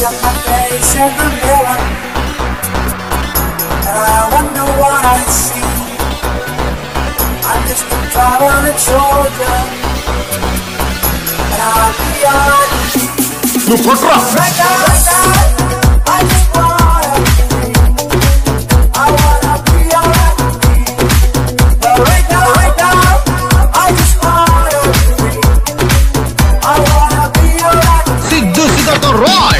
నువ్వు కొట్రా సిద్ధు సిద్ధతో రాయ్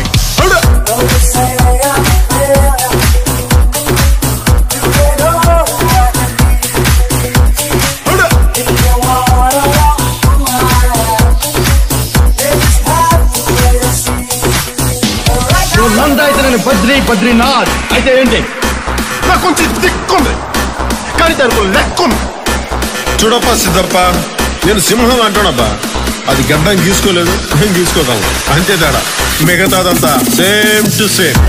నందైతే నేను బద్రీనాథ్ అయితే ఏంటి నాకు కొంచెం దిక్కుంది కానీ దానికి లెక్కుంది. చూడప్ప సిద్ధప్ప, నేను సింహం అంటానబ్బా, అది గడ్డం గీసుకోలేదు, మేము గీసుకోగలం అంతే తేడా, మిగతాదంతా సేమ్ టు సేమ్.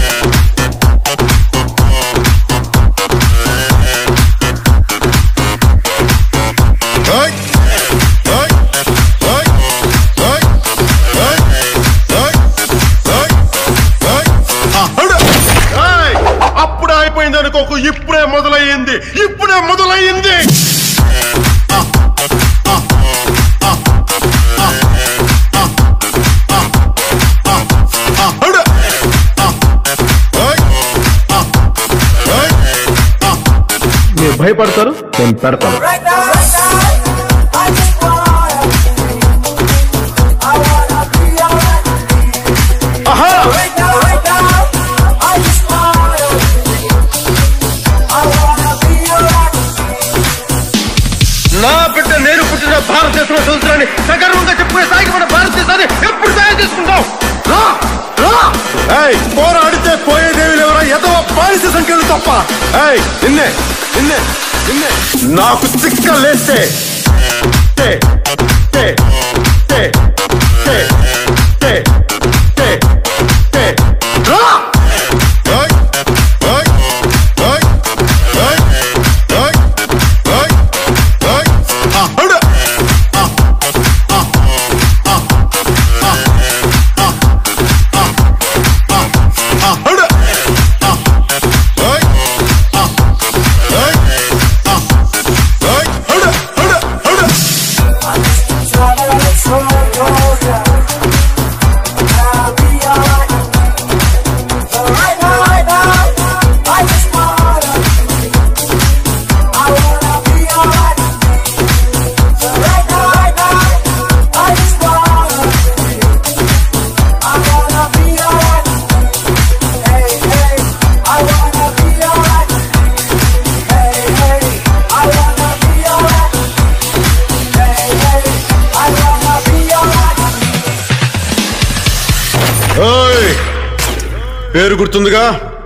అప్పుడే అయిపోయింది అనుకోకు, ఇప్పుడే మొదలయ్యింది. మీరు భయపడతారు, నేను పెడతాను. నా బిడ్డ నేను పుట్టిన భారతదేశంలో సంవత్సరాన్ని సగర్వంగా చెప్పుకునే స్థాయికి మన భారతదేశాన్ని ఎప్పుడు తయారు చేసుకుంటాం? పోరాడితే పోయేదేవి ఎవరా ఎదవ బానిస సంఖ్యలు తప్ప. నిన్నే నాకు చిక్క లేస్తే పేరు గుర్తుందిగా.